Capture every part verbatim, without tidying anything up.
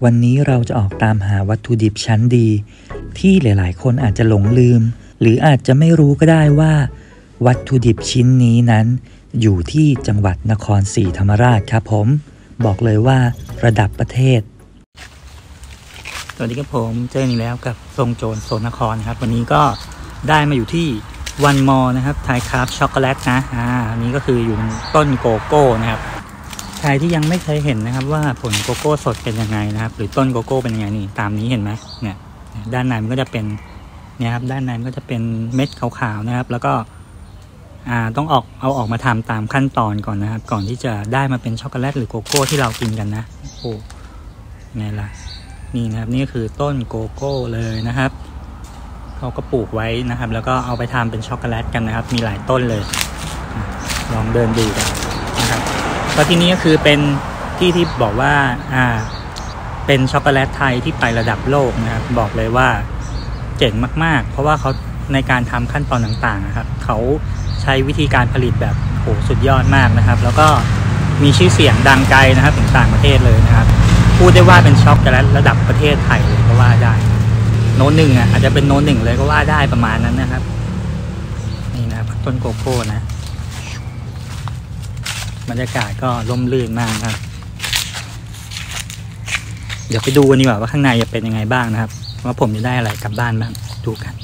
วันนี้เราจะออกตามหาวัตถุดิบชั้นดีที่หลายๆคนอาจจะหลงลืมหรืออาจจะไม่รู้ก็ได้ว่าวัตถุดิบชิ้นนี้นั้นอยู่ที่จังหวัดนครศรีธรรมราชครับผมบอกเลยว่าระดับประเทศสวัสดีครับผมเจออีกแล้วกับทรงโจรโซนนครครับวันนี้ก็ได้มาอยู่ที่วันมอนะครับไทยคราฟช็อกโกแลตนะอ่าอันนี้ก็คืออยู่ต้นโกโก้นะครับใครที่ยังไม่เคยเห็นนะครับว่าผลโกโก้สดเป็นยังไงนะครับหรือต้นโกโก้เป็นยังไงนี่ตามนี้เห็นไหมเนี่ยด้านในมันก็จะเป็นเนี่ยครับด้านในมันก็จะเป็นเม็ดขาวๆนะครับแล้วก็อ่าต้องออกเอาออกมาทำตามขั้นตอนก่อนนะครับก่อนที่จะได้มาเป็นช็อกโกแลตหรือโกโก้ที่เรากินกันนะโอ้ไงล่ะนี่นะครับนี่คือต้นโกโก้เลยนะครับเขาก็ปลูกไว้นะครับแล้วก็เอาไปทำเป็นช็อกโกแลตกันนะครับมีหลายต้นเลยลองเดินดูกันนะครับก็ที่นี้ก็คือเป็นที่ที่บอกว่าอ่าเป็นช็อกโกแลตไทยที่ไประดับโลกนะครับบอกเลยว่าเจ๋งมากๆเพราะว่าเขาในการทำขั้นตอนต่างๆนะครับเขาใช้วิธีการผลิตแบบโหสุดยอดมากนะครับแล้วก็มีชื่อเสียงดังไกลนะครับถึงต่างประเทศเลยนะครับพูดได้ว่าเป็นช็อกโกแลตระดับประเทศไทยเลยก็ว่าได้โน้ตหนึ่งอ่ะอาจจะเป็นโน้ตหนึ่งเลยก็ว่าได้ประมาณนั้นนะครับนี่นะครับต้นโกโก้นะบรรยากาศก็ร่มรื่นมากครับเดี๋ยวไปดูกันดีกว่าว่าข้างในจะเป็นยังไงบ้างนะครับว่าผมจะได้อะไรกลับบ้านบ้างดูกัน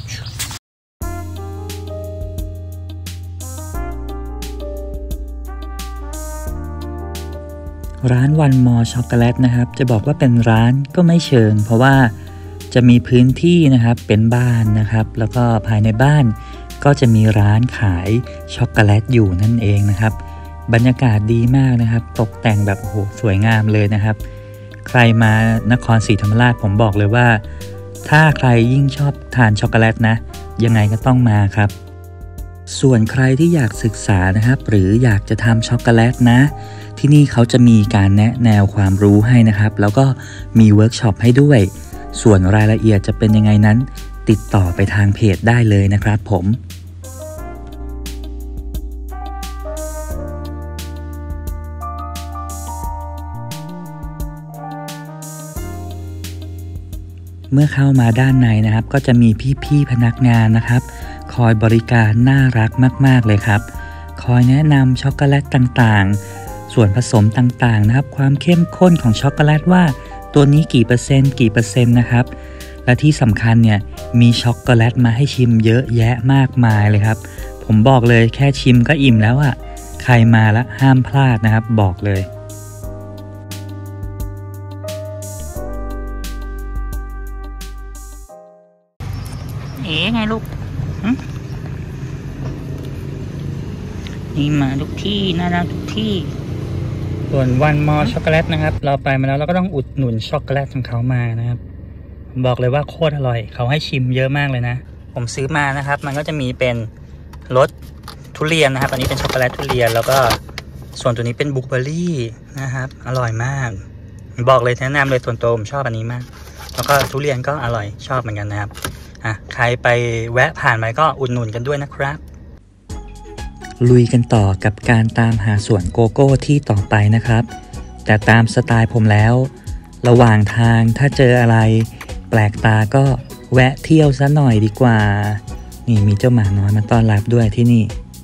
ร้านวันมอช็อกโกแลตนะครับจะบอกว่าเป็นร้านก็ไม่เชิงเพราะว่าจะมีพื้นที่นะครับเป็นบ้านนะครับแล้วก็ภายในบ้านก็จะมีร้านขายช็อกโกแลตอยู่นั่นเองนะครับบรรยากาศดีมากนะครับตกแต่งแบบโอ้โหสวยงามเลยนะครับใครมานครศรีธรรมราชผมบอกเลยว่าถ้าใครยิ่งชอบทานช็อกโกแลตนะยังไงก็ต้องมาครับส่วนใครที่อยากศึกษานะครับหรืออยากจะทำช็อกโกแลตนะที่นี่เขาจะมีการแนะแนวความรู้ให้นะครับแล้วก็มีเวิร์กช็อปให้ด้วยส่วนรายละเอียดจะเป็นยังไงนั้นติดต่อไปทางเพจได้เลยนะครับผมเมื่อเข้ามาด้านในนะครับก็จะมีพี่ๆพนักงานนะครับคอยบริการน่ารักมากๆเลยครับคอยแนะนำช็อกโกแลตต่างๆส่วนผสมต่างๆนะครับความเข้มข้นของช็อกโกแลตว่าตัวนี้กี่เปอร์เซ็นต์กี่เปอร์เซ็นต์นะครับและที่สำคัญเนี่ยมีช็อกโกแลตมาให้ชิมเยอะแยะมากมายเลยครับผมบอกเลยแค่ชิมก็อิ่มแล้วอะใครมาแล้วห้ามพลาดนะครับบอกเลยเอ๋ไงลูกนี่มาทุกที่น่ารักทุกที่ส่วนวันมอช็อกโกแลตนะครับเราไปมาแล้วเราก็ต้องอุดหนุนช็อกโกแลตของเขามานะครับบอกเลยว่าโคตรอร่อยเขาให้ชิมเยอะมากเลยนะผมซื้อมานะครับมันก็จะมีเป็นรสทุเรียนนะครับอันนี้เป็นช็อกโกแลตทุเรียนแล้วก็ส่วนตัวนี้เป็นบลูเบอร์รี่นะครับอร่อยมากบอกเลยแนะนำเลยส่วนตัวผมชอบอันนี้มากแล้วก็ทุเรียนก็อร่อยชอบเหมือนกันนะครับอ่ะใครไปแวะผ่านไปก็อุดหนุนกันด้วยนะครับลุยกันต่อกับการตามหาสวนโกโก้ที่ต่อไปนะครับแต่ตามสไตล์ผมแล้วระหว่างทางถ้าเจออะไรแปลกตาก็แวะเที่ยวซะหน่อยดีกว่านี่มีเจ้าหมาน้อยมาต้อนรับด้วยที่นี่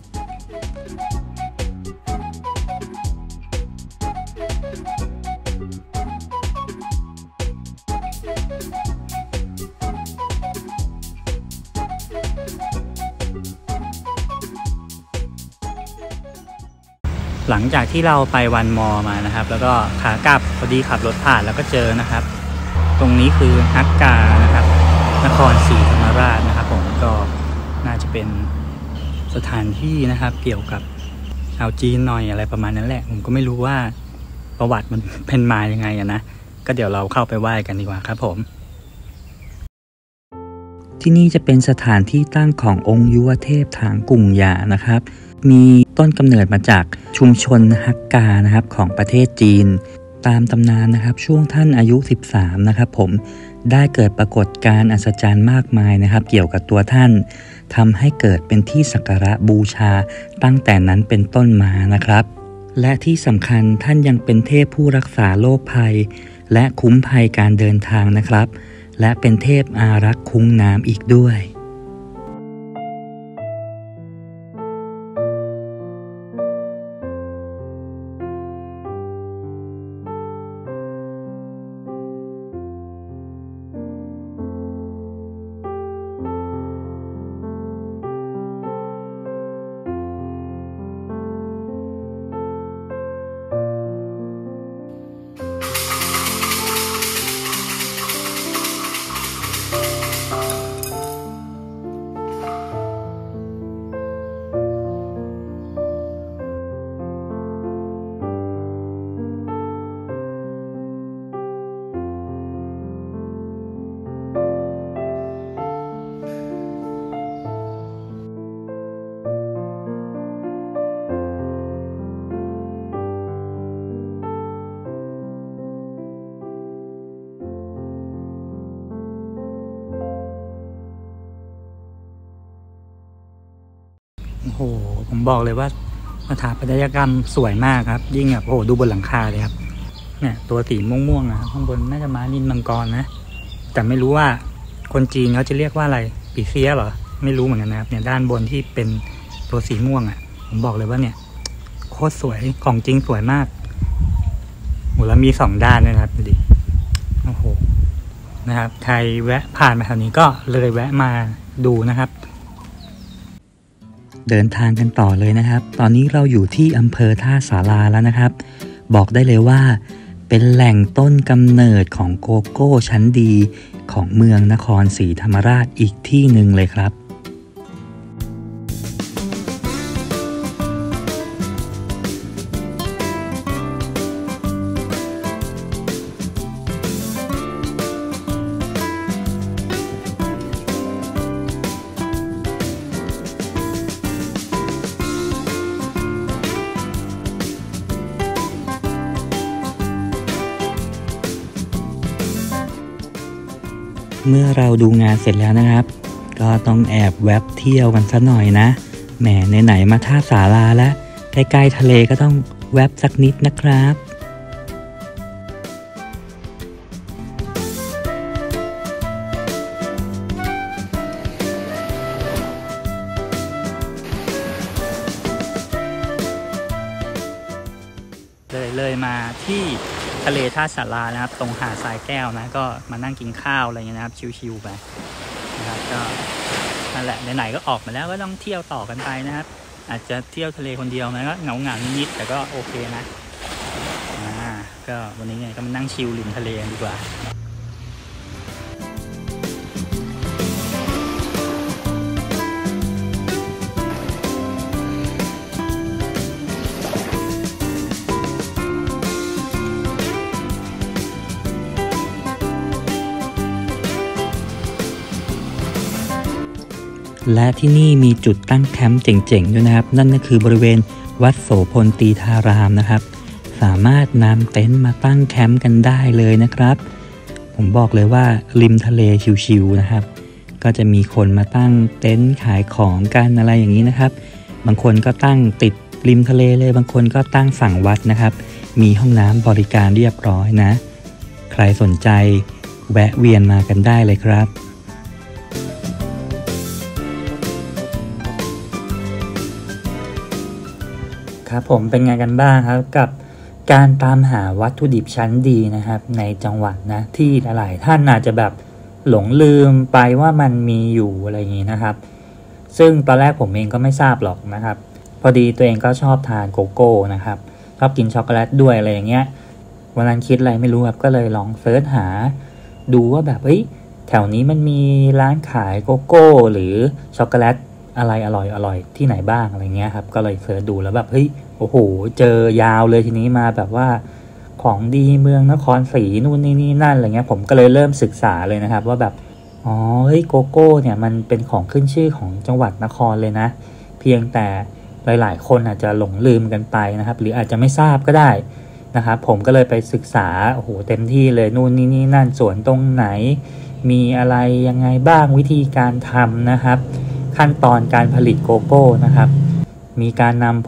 หลังจากที่เราไปวันมอมานะครับแล้วก็ขากลับพอดีขับรถผ่านแล้วก็เจอนะครับตรงนี้คือฮักกานะครับนครศรีธรรมราชนะครับผมก็น่าจะเป็นสถานที่นะครับเกี่ยวกับชาวจีนหน่อยอะไรประมาณนั้นแหละผมก็ไม่รู้ว่าประวัติมันเป็นมายังไงนะก็เดี๋ยวเราเข้าไปไหว้กันดีกว่าครับผมที่นี่จะเป็นสถานที่ตั้งขององค์ยุวเทพถางกุ่งหยานะครับมีต้นกำเนิดมาจากชุมชนฮักกานะครับของประเทศจีนตามตำนานนะครับช่วงท่านอายุสิบสามนะครับผมได้เกิดปรากฏการณ์อัศจรรย์มากมายนะครับเกี่ยวกับตัวท่านทำให้เกิดเป็นที่สักการะบูชาตั้งแต่นั้นเป็นต้นมานะครับและที่สำคัญท่านยังเป็นเทพผู้รักษาโรคภัยและคุ้มภัยการเดินทางนะครับและเป็นเทพอารักษ์คุ้งน้ำอีกด้วยโอ้โหผมบอกเลยว่าสถาปัตยกรรมสวยมากครับยิ่งแบบโอ้โหดูบนหลังคาเลยครับเนี่ยตัวสีม่วงๆอ่ะข้างบนน่าจะม้านินมังกรนะแต่ไม่รู้ว่าคนจีนเขาจะเรียกว่าอะไรปีเสียเหรอไม่รู้เหมือนกันนะครับเนี่ยด้านบนที่เป็นตัวสีม่วงอ่ะผมบอกเลยว่าเนี่ยโคตรสวยของจริงสวยมากโหแล้วมีสองด้านนะครับดูดิโอ้โหนะครับใครแวะผ่านมาแถวนี้ก็เลยแวะมาดูนะครับเดินทางกันต่อเลยนะครับตอนนี้เราอยู่ที่อำเภอท่าสาราแล้วนะครับบอกได้เลยว่าเป็นแหล่งต้นกำเนิดของโกโก้ชั้นดีของเมืองนครศรีธรรมราชอีกที่หนึ่งเลยครับเมื่อเราดูงานเสร็จแล้วนะครับก็ต้องแอบแวบเที่ยวกันสักหน่อยนะแหมไหนๆมาท่าสาราแล้วใกล้ๆทะเลก็ต้องแวบสักนิดนะครับเลยเลยมาที่ทะเลท่าสารานะครับตรงหาดทรายแก้วนะก็มานั่งกินข้าวอะไรเงี้ยนะครับชิวๆไปนะครับก็นั่นแหละไหนๆก็ออกมาแล้วก็ต้องเที่ยวต่อกันไปนะครับอาจจะเที่ยวทะเลคนเดียวนะก็เหงาหงานิดๆแต่ก็โอเคนะอ่าก็วันนี้ไงก็มานั่งชิลริมทะเลกันดีกว่าและที่นี่มีจุดตั้งแคมป์เจ๋งๆด้วยนะครับนั่นก็คือบริเวณวัดโสพลตีธารามนะครับสามารถนำเต็นท์มาตั้งแคมป์กันได้เลยนะครับผมบอกเลยว่าริมทะเลชิวๆนะครับก็จะมีคนมาตั้งเต็นท์ขายของกันอะไรอย่างนี้นะครับบางคนก็ตั้งติดริมทะเลเลยบางคนก็ตั้งฝั่งวัดนะครับมีห้องน้ำบริการเรียบร้อยนะใครสนใจแวะเวียนมากันได้เลยครับครับผมเป็นไงกันบ้างครับกับการตามหาวัตถุดิบชั้นดีนะครับในจังหวัดนะที่หลายๆท่านอาจจะแบบหลงลืมไปว่ามันมีอยู่อะไรอย่างนี้นะครับซึ่งตอนแรกผมเองก็ไม่ทราบหรอกนะครับพอดีตัวเองก็ชอบทานโกโก้นะครับชอบกินช็อกโกแลตด้วยอะไรอย่างเงี้ยวันนั้นคิดอะไรไม่รู้ครับก็เลยลองเซิร์ชหาดูว่าแบบเฮ้ยแถวนี้มันมีร้านขายโกโก้หรือช็อกโกแลตอะไรอร่อยอร่อยที่ไหนบ้างอะไรเงี้ยครับก็เลยเสิร์ชดูแล้วแบบเฮ้ยโอ้โหเจอยาวเลยทีนี้มาแบบว่าของดีเมืองนครศรีนู่นนี่นี่นั่นอะไรเงี้ยผมก็เลยเริ่มศึกษาเลยนะครับว่าแบบอ๋อเฮ้ยโกโก้เนี่ยมันเป็นของขึ้นชื่อของจังหวัดนครเลยนะเพียงแต่หลายๆคนอาจจะหลงลืมกันไปนะครับหรืออาจจะไม่ทราบก็ได้นะครับผมก็เลยไปศึกษาโอ้โหเต็มที่เลยนู่นนี่นี่นั่นสวนตรงไหนมีอะไรยังไงบ้างวิธีการทำนะครับขั้นตอนการผลิตโกโก้นะครับมีการนำผลผ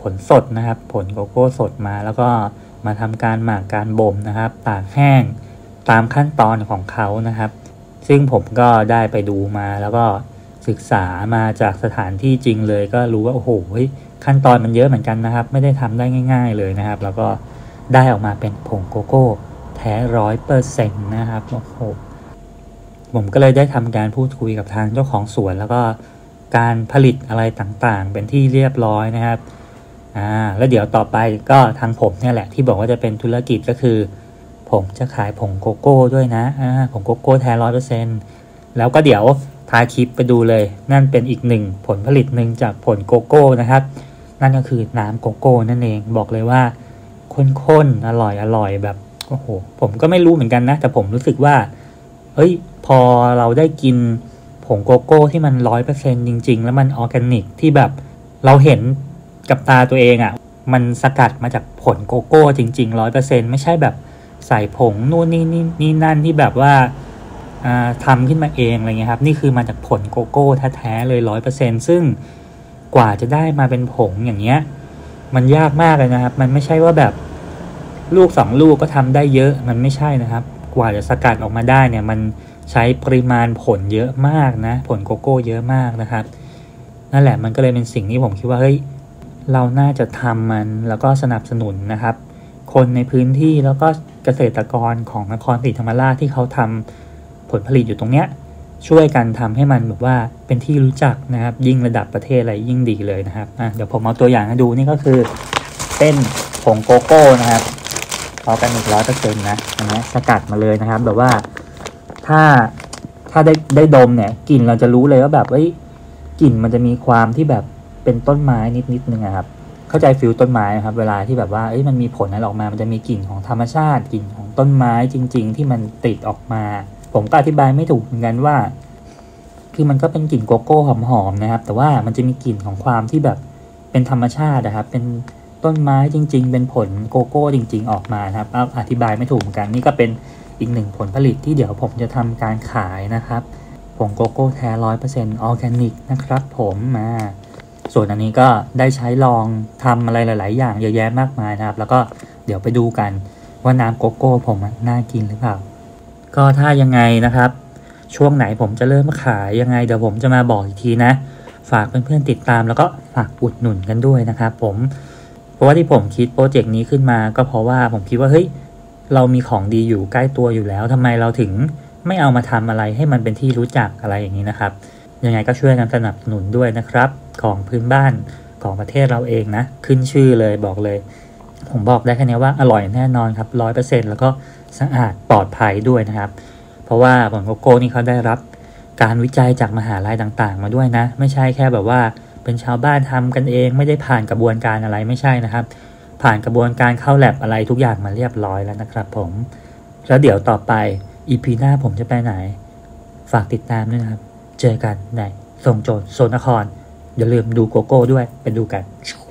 ผลสดนะครับผลโกโก้สดมาแล้วก็มาทำการหมักการบ่มนะครับตากแห้งตามขั้นตอนของเขานะครับซึ่งผมก็ได้ไปดูมาแล้วก็ศึกษามาจากสถานที่จริงเลยก็รู้ว่าโอ้โหขั้นตอนมันเยอะเหมือนกันนะครับไม่ได้ทำได้ง่ายๆเลยนะครับแล้วก็ได้ออกมาเป็นผงโกโก้แท้ร้อยเปอร์เซ็นต์นะครับโอ้โหผมก็เลยได้ทำการพูดคุยกับทางเจ้าของสวนแล้วก็การผลิตอะไรต่างๆเป็นที่เรียบร้อยนะครับอ่าแล้วเดี๋ยวต่อไปก็ทางผมเนี่ยแหละที่บอกว่าจะเป็นธุรกิจก็คือผมจะขายผงโกโก้ด้วยนะอ่าผงโกโก้แท้ร้อยเปอร์เซ็นต์แล้วก็เดี๋ยวท้ายคลิปไปดูเลยนั่นเป็นอีกหนึ่งผลผลิตหนึ่งจากผลโกโก้นะครับนั่นก็คือน้ำโกโก้นั่นเองบอกเลยว่าข้นๆอร่อยอร่อยแบบโอ้โหผมก็ไม่รู้เหมือนกันนะแต่ผมรู้สึกว่าเอ้ยพอเราได้กินผงโกโก้ที่มันร้อยเปอร์เซ็นต์จริงๆแล้วมันออร์แกนิกที่แบบเราเห็นกับตาตัวเองอะ่ะมันสกัดมาจากผลโกโก้จริงๆร้อยเปอร์เซ็นต์ไม่ใช่แบบใส่ผงนู่นนี่นี่นี่นั่นที่แบบว่าทำขึ้นมาเองอะไรเงี้ยครับนี่คือมาจากผลโกโก้แท้ๆเลยร้อยเปอร์เซ็นต์ซึ่งกว่าจะได้มาเป็นผงอย่างเงี้ยมันยากมากเลยนะครับมันไม่ใช่ว่าแบบลูกสองลูกก็ทำได้เยอะมันไม่ใช่นะครับกว่าจะสกัดออกมาได้เนี่ยมันใช้ปริมาณผลเยอะมากนะผลโกโก้เยอะมากนะครับนั่นแหละมันก็เลยเป็นสิ่งที่ผมคิดว่าเฮ้ยเราน่าจะทำมันแล้วก็สนับสนุนนะครับคนในพื้นที่แล้วก็เกษตรกรของนครศรีธรรมราชที่เขาทำผลผลิตอยู่ตรงเนี้ยช่วยกันทำให้มันแบบว่าเป็นที่รู้จักนะครับยิ่งระดับประเทศอะไรยิ่งดีเลยนะครับอ่ะเดี๋ยวผมเอาตัวอย่างให้ดูนี่ก็คือเป็นผงโกโก้นะครับออร์แกนิกร้อยเปอร์เซ็นต์นะอันนี้สกัดมาเลยนะครับแบบว่าถ้าถ้าได้ได้ดมเนี่ยกลิ่นเราจะรู้เลยว่าแบบเอ้ยกลิ่นมันจะมีความที่แบบเป็นต้นไม้นิดนิดนึงนะครับเข้าใจฟิลต้นไม้นะครับเวลาที่แบบว่าเอ้ยมันมีผลอะไรออกมามันจะมีกลิ่นของธรรมชาติกลิ่นของต้นไม้จริงๆที่มันติดออกมาผมก็อธิบายไม่ถูกเหมือนกันว่าคือมันก็เป็นกลิ่นโกโก้หอมๆนะครับแต่ว่ามันจะมีกลิ่นของความที่แบบเป็นธรรมชาตินะครับเป็นต้นไม้จริงๆเป็นผลโกโก้จริงๆออกมานะครับอธิบายไม่ถูกเหมือนกันนี่ก็เป็นอีกหนึ่งผลผลิตที่เดี๋ยวผมจะทำการขายนะครับผงโกโก้แท้ร้อยเปอร์เซ็นต์ออร์แกนิกนะครับผมมาส่วนอันนี้ก็ได้ใช้ลองทำอะไรหลายๆอย่างเยอะแยะมากมายนะครับแล้วก็เดี๋ยวไปดูกันว่าน้ำโกโก้ผมน่ากินหรือเปล่าก็ถ้ายังไงนะครับช่วงไหนผมจะเริ่มขายยังไงเดี๋ยวผมจะมาบอกอีกทีนะฝากเพื่อนๆติดตามแล้วก็ฝากอุดหนุนกันด้วยนะครับผมเพราะว่าที่ผมคิดโปรเจกต์นี้ขึ้นมาก็เพราะว่าผมคิดว่าเฮ้ยเรามีของดีอยู่ใกล้ตัวอยู่แล้วทำไมเราถึงไม่เอามาทำอะไรให้มันเป็นที่รู้จักอะไรอย่างนี้นะครับยังไงก็ช่วยกันสนับสนุนด้วยนะครับของพื้นบ้านของประเทศเราเองนะขึ้นชื่อเลยบอกเลยผมบอกได้แค่นี้ว่าอร่อยแน่นอนครับ ร้อยเปอร์เซ็นต์ แล้วก็สะอาดปลอดภัยด้วยนะครับเพราะว่าผงโกโก้นี่เขาได้รับการวิจัยจากมหาลัยต่างๆมาด้วยนะไม่ใช่แค่แบบว่าเป็นชาวบ้านทำกันเองไม่ได้ผ่านกระบวนการอะไรไม่ใช่นะครับผ่านกระบวนการเข้าแลบอะไรทุกอย่างมาเรียบร้อยแล้วนะครับผมแล้วเดี๋ยวต่อไป อี พี หน้าผมจะไปไหนฝากติดตามด้วยนะครับเจอกันในส่งโจทย์โซนนครอย่าลืมดูโกโก้ด้วยไปดูกัน